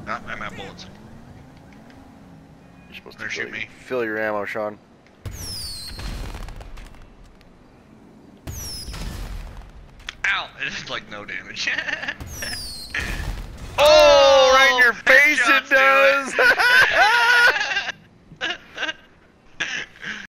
Oh, I'm out of bullets. You're supposed They're to shooting me. fill your ammo, Sean. Ow! It is like no damage. Oh, right in your